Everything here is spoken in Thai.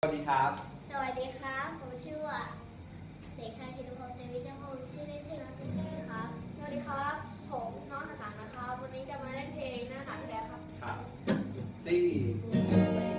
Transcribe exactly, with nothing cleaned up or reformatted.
สวัสดีครับสวัสดีครับผมชื่อว่าเด็กชายศิริพงษ์เตวิจพงศ์ชื่อเล่นชื่อน้องเต้เต้ครับสวัสดีครับผมน้องต่างๆนะครับวันนี้จะมาเล่นเพลงหน้าหนังแล้วครับครับสี่